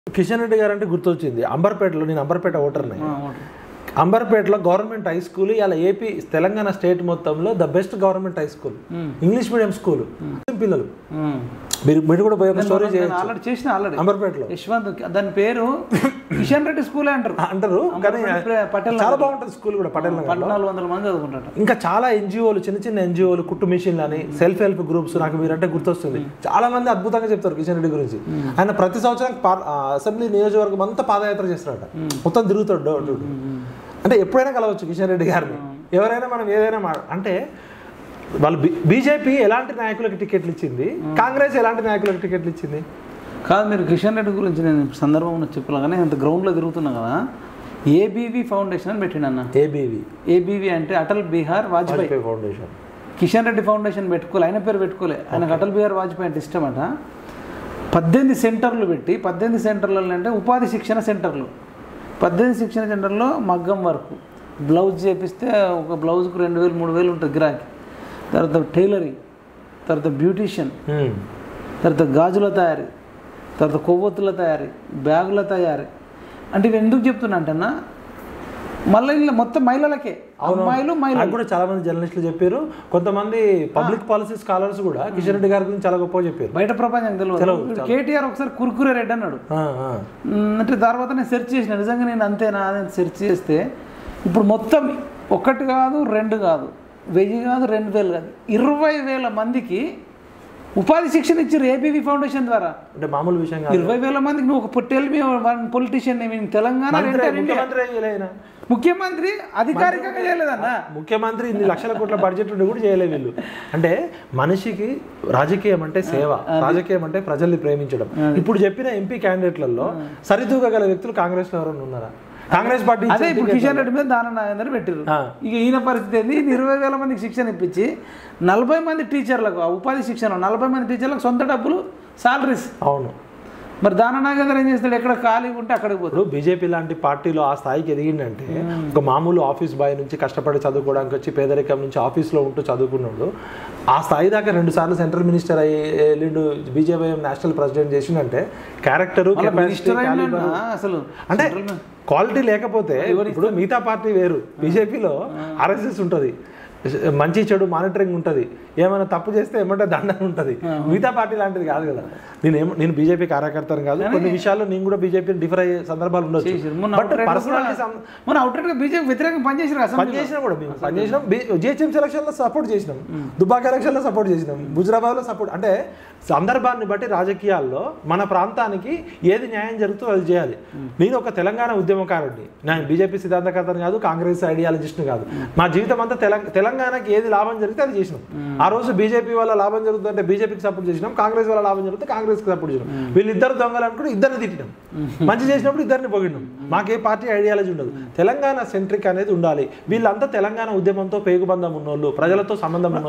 కిషన్ రెడ్డి గారు అంటే గుర్తొచ్చింది. అంబర్పేటలో, నేను అంబర్పేట ఓటర్ని. అంబర్పేటలో గవర్నమెంట్ హై స్కూల్ ఇలా ఏపీ తెలంగాణ స్టేట్ మొత్తంలో the best government high school, English medium school. పిల్లలు మీరు కూడా పోయి స్టోరీ చేసిన అంబర్పేటలో యశ్వంత్, దాని పేరు కిషన్ రెడ్డి స్కూల్ అంటారు. కానీ చాలా బాగుంటుంది స్కూల్ కూడా. 1400 మంది చదువుకుంటారు. ఇంకా చాలా ఎన్జిఓలు, చిన్న చిన్న ఎన్జిఓలు, కుట్టు మిషన్లు అని, సెల్ఫ్ హెల్ప్ గ్రూప్స్. నాకు మీరంటే గుర్తొస్తుంది. చాలా మంది అద్భుతంగా చెప్తారు కిషన్ రెడ్డి గురించి. ఆయన ప్రతి సంవత్సరం అసెంబ్లీ నియోజకవర్గం అంతా పాదయాత్ర చేస్తారట, మొత్తం తిరుగుతాడు. అంటే ఎప్పుడైనా కలవచ్చు కిషన్ రెడ్డి గారిని. ఎవరైనా మనం ఏదైనా అంటే వాళ్ళు బీజేపీ ఎలాంటి నాయకులకు టికెట్లు ఇచ్చింది, కాంగ్రెస్ ఎలాంటి నాయకులకు టికెట్లు ఇచ్చింది కాదు. మీరు కిషన్ రెడ్డి గురించి నేను సందర్భంలో చెప్పలే కానీ అంత గ్రౌండ్లో తిరుగుతున్నా కదా. ఏబీవీ ఫౌండేషన్ అని పెట్టినన్న. ఏబీవీ అంటే అటల్ బిహార్ వాజ్పేయి ఫౌండేషన్. కిషన్ రెడ్డి ఫౌండేషన్ పెట్టుకోలే, ఆయన పేరు పెట్టుకోలే. ఆయనకు అటల్ బిహార్ వాజ్పేయి అంటే ఇష్టమట. 18 సెంటర్లు పెట్టి, 18 సెంటర్లలో అంటే ఉపాధి శిక్షణ సెంటర్లు, 18 శిక్షణ సెంటర్లో మగ్గం వరకు, బ్లౌజ్ చేపిస్తే ఒక బ్లౌజ్కు 2000 3000 ఉంటుంది గిరాకీ. తర్వాత టైలరింగ్, తర్వాత బ్యూటీషియన్, తర్వాత గాజుల తయారీ, తర్వాత కొవ్వొత్తుల తయారీ, బ్యాగుల తయారీ. అంటే ఇవి ఎందుకు చెప్తున్నా అంటన్నా, మళ్ళీ ఇలా మొత్తం మహిళలకే, అమ్మాయిలు మహిళలు కూడా. చాలా మంది జర్నలిస్టులు చెప్పారు, కొంతమంది పబ్లిక్ పాలసీ స్కాలర్స్ కూడా కిషన్ రెడ్డి గారి గురించి చాలా గొప్పగా చెప్పారు. బయట ప్రపంచం తెలియదు. కేటీఆర్ ఒకసారి కుర్కురే రెడ్డి అన్నాడు. అంటే తర్వాత నేను సెర్చ్ చేసిన, నిజంగా నేను అంతేనా అని సెర్చ్ చేస్తే ఇప్పుడు మొత్తం 1 కాదు 2 కాదు 1000 కాదు 2000 కాదు 20,000 మందికి ఉపాధి శిక్షణ ఇచ్చారు ఏబీవీ ఫౌండేషన్ ద్వారా. అంటే మామూలు విషయం కాదు. 20,000 మందికి నువ్వు ఒక పొలిటీషియన్ తెలంగాణ ముఖ్యమంత్రి అధికారికంగా చేయలేదన్న. ముఖ్యమంత్రి ఇన్ని లక్షల కోట్ల బడ్జెట్ ఉండి కూడా చేయలేదు వీళ్ళు. అంటే మనిషికి రాజకీయం అంటే సేవ, రాజకీయం అంటే ప్రజల్ని ప్రేమించడం. ఇప్పుడు చెప్పిన ఎంపీ క్యాండిడేట్లలో సరితూగల వ్యక్తులు కాంగ్రెస్ లో ఎవరైనా ఉన్నారా? కాంగ్రెస్ పార్టీ అదే ఇప్పుడు కిషన్ రెడ్డి మీద దానం నాగేందర్ పెట్టారు. ఇక ఈయన పరిస్థితి ఏంది? 20,000 మందికి శిక్షణ ఇప్పించి 40 మంది టీచర్లకు ఉపాధి శిక్షణ, 40 మంది టీచర్లకు సొంత డబ్బులు సాలరీస్. అవును. మరి దాన నాగేందర్ ఏం చేస్తాడు? ఎక్కడ ఖాళీగా ఉంటే అక్కడికి పోతాడు. బీజేపీ లాంటి పార్టీలో ఆ స్థాయికి ఎదిగిందంటే, ఒక మామూలు ఆఫీస్ బాయ్ నుంచి కష్టపడి చదువుకోవడానికి వచ్చి పేదరికం నుంచి ఆఫీస్లో ఉంటూ చదువుకున్నాడు. ఆ స్థాయి దాకా 2 సార్లు సెంట్రల్ మినిస్టర్ అయ్యి బీజేపీ నేషనల్ ప్రెసిడెంట్ చేసిందంటే క్యారెక్టరు, అసలు అంటే క్వాలిటీ లేకపోతే. ఇప్పుడు మిగతా పార్టీ వేరు, బీజేపీలో ఆర్ఎస్ఎస్ ఉంటుంది, మంచి చెడు మానిటరింగ్ ఉంటుంది, ఏమైనా తప్పు చేస్తే ఏమంటే దండన ఉంటుంది. మిగతా పార్టీ లాంటిది కాదు కదా. నేను బీజేపీ కార్యకర్తను కాదు, కొన్ని విషయాల్లో నేను కూడా బీజేపీని డిఫర్ అయ్యే సందర్భాలు ఉండొచ్చు. బీజేపీ వ్యతిరేకంగా పనిచేసినా కూడా మేము పనిచేసినాం. జిహెచ్ఎంసీ ఎలక్షన్ లో సపోర్ట్ చేసినాం, దుబాక్ ఎలక్షన్ లో సపోర్ట్ చేసినాం, హుజరాబాద్ లో సపోర్ట్. అంటే సందర్భాన్ని బట్టి రాజకీయాల్లో మన ప్రాంతానికి ఏది న్యాయం జరుగుతుందో అది చేయాలి. నేను ఒక తెలంగాణ ఉద్యమకారుడిని, నేను బీజేపీ సిద్ధాంతకర్తను కాదు, కాంగ్రెస్ ఐడియాలజిస్ట్ని కాదు. మా జీవితం అంతా తెలంగాణకి ఏది లాభం జరిగితే అది చేసినాం. ఆ రోజు బీజేపీ వల్ల లాభం జరుగుతుందంటే బీజేపీకి సపోర్ట్ చేసినాం, కాంగ్రెస్ వల్ల లాభం జరిగితే కాంగ్రెస్కి సపోర్ట్ చేసినాం. వీళ్ళిద్దరు దొంగలు అనుకుంటే ఇద్దరిని తిట్టినాం, మంచి చేసినప్పుడు ఇద్దరిని పొగిడినాం. మాకే పార్టీ ఐడియాలజీ ఉండదు, తెలంగాణ సెంట్రిక్ అనేది ఉండాలి. వీళ్ళంతా తెలంగాణ ఉద్యమంతో పేగుబంధం ఉన్నోళ్ళు, ప్రజలతో సంబంధం ఉన్న